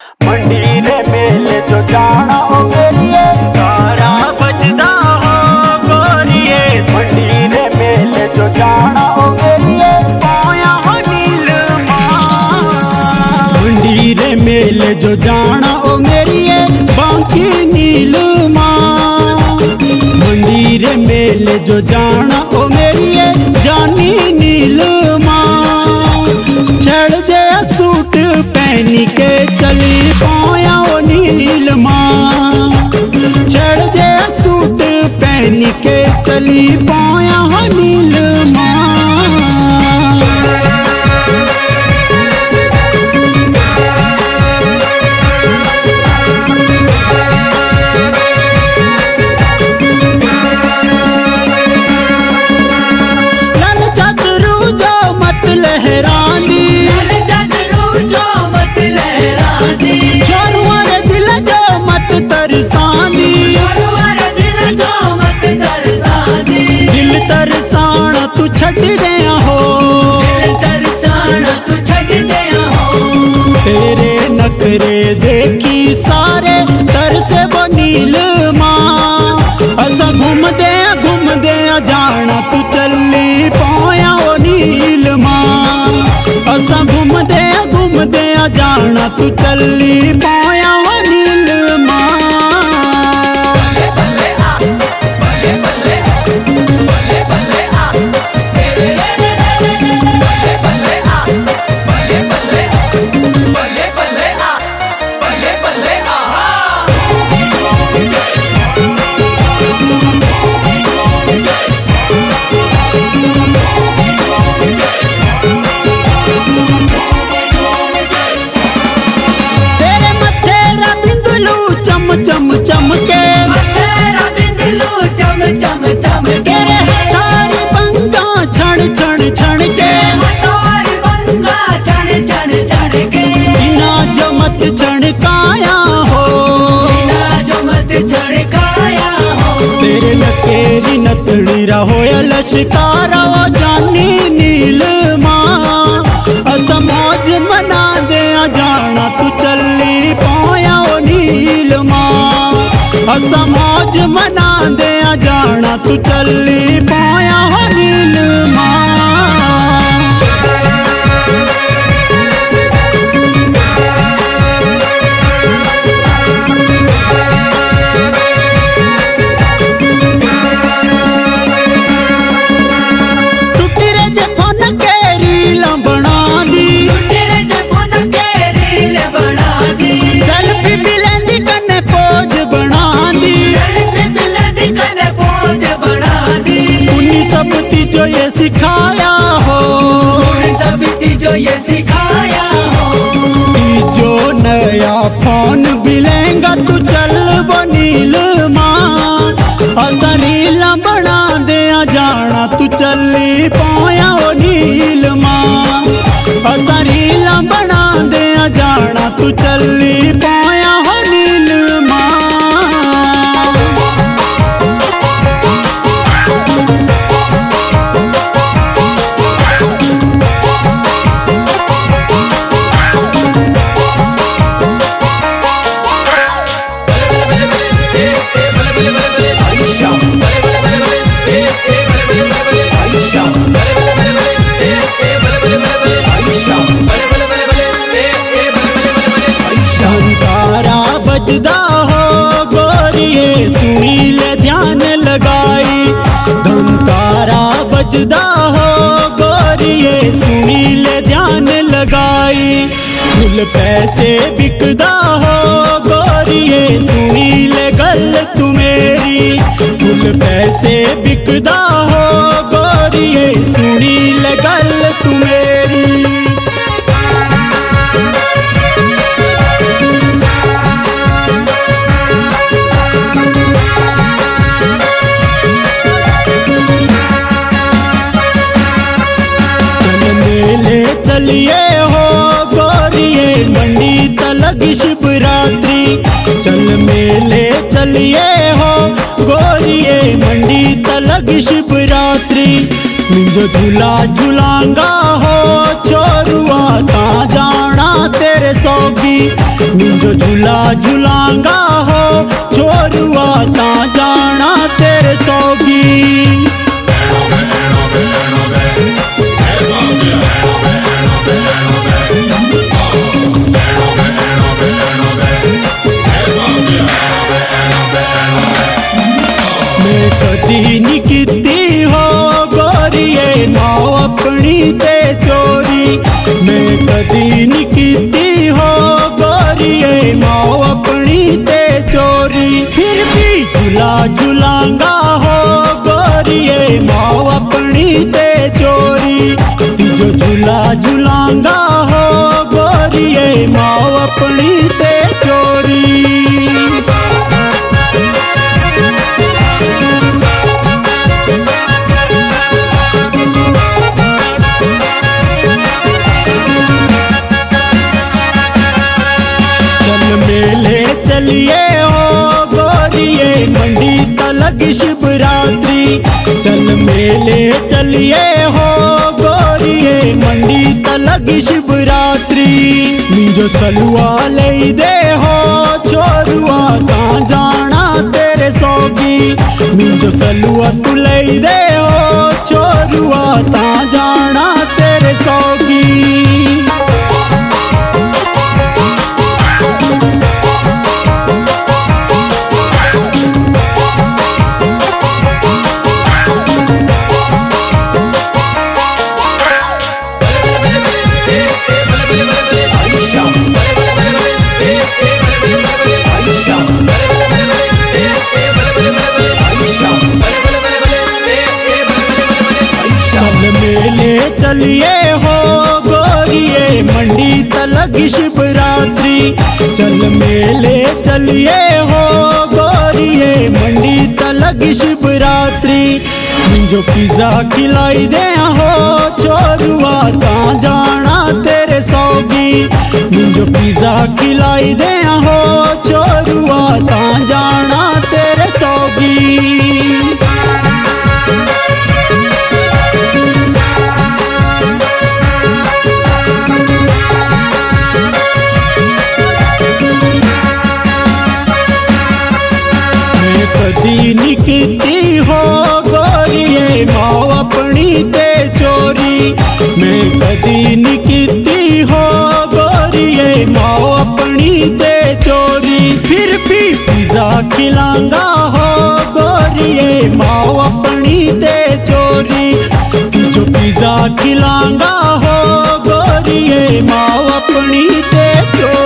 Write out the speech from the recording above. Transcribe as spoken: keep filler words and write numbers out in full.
मंडी रे मेले जो जाना ओ मेरिए तारा बजदा हो गोरिए। मंडी रे मेले जो जाना ओ मेरिए पाया हो नीलमा। मंडी रे मेले जो जाना ओ मेरिए बांकी नीलमा। मंडी रे मेले जो जाना ओ मेरिए जानी नीलमा। छड़ जे सूट पहन के चली पाया ओ नीलमा। छड़ जे सूट पहन के चली पाया ओ नीलमा। दिल तरसाना तू छड़ दिया हो। दिल तरसाना तू छड़ दिया हो। तेरे नखरे देखी सारे तरसे वो नीलमा। असा घूम दे घूम दे जाना तू चली पाया ओ नीलमा। असा घूम दे घूम दे जाना तू चली पाया ओ नीलमा। चम चमके चम चम चमके तारी बंगा छण छण छण के। बिना जो मत छणकाया हो। बिना जो मत छणकाया हो। तेरे नकेरी नतड़ी रहो या लश्कारा ओ जानी नीलमा। असा मौज मना दे जाना तू चली पाया ओ नीलमा। असा मौज मना दे जाना तू चली पाया हो नीलमा। टूटी रे जे फोन के रील बना दी। टूटी रे जे फोन के रील बना दी। सेल्फी भी लेंदी कने पोज बना दी। सब जो ये सिखाया हो। सब जो ये सिखाया हो। जो नया फोन भी लेंगा तू चल वो नीलमा। असा रील बना दे जाना तू चली पाया ओ नीलमा। असा रील बना दे जाना तू चली पाया ओ नीलमा। बजदा हो गोरिए सुनी ले ध्यान लगाई। धमकारा बजदा हो गोरिए सुनी ले ध्यान लगाई। फुल पैसे बिकदा हो गोरिए सुनी ले गल तू मेरी। फुल पैसे बिकदा हो गोरिए सुनी ले गल तू मेरी। चलिए हो गोरिए मंडी तलक शिवरात्रि। चल मेले चलिए हो गोरिए मंडी तलक शिवरात्रि। मुझे झूला झूलांगा हो चोरुआ ता जाना तेरे सौगी। मिंजो झूला झूलांगा हो छोरुआ ता जाना तेरे सौगी। मैं कदी नी कीती हो गोरिए नाव अपनी ते चोरी। मैं कदी नी कीती हो गोरिए नाव अपनी ते चोरी। फिर भी झूला झूलांगा हो गोरिए नाव अपनी ते चोरी। जो झूला झूलांगा हो गोरिए नाव अपनी ते चोरी। मेले चलिए हो गोरिए मंडी तलक शिवरात्रि। चल मेले चलिए हो गोरिए मंडी तलक शिवरात्रि। मिंजो सलुआ ले दे हो छोरुआ ता जाना तेरे सौगी। मिंजो सलुआ तू ले दे हो छोरुआ ता जाना तेरे सौगी। मेले चलिए हो गोरिए मंडी तलक शिवरात्रि। चल मेले चलिए हो गोरिए मंडी तलक शिवरात्रि। मिंजो पिज़्ज़ा खिलाई दे हो छोरुआ ता जाना तेरे सौगी। मिंजो पिज़्ज़ा खिलाई दे हो छोरुआ ता जाना तेरे सौगी। कदी नी कीती हो गोरिए माओ अपनी ते चोरी। मैं कदी नी कीती हो गोरिए माओ अपनी ते चोरी। फिर भी पिज़्ज़ा खिलांगा हो गोरिए माओ अपनी ते चोरी। जो पिज़्ज़ा खिलांगा हो गोरिए माओ अपनी ते चोरी।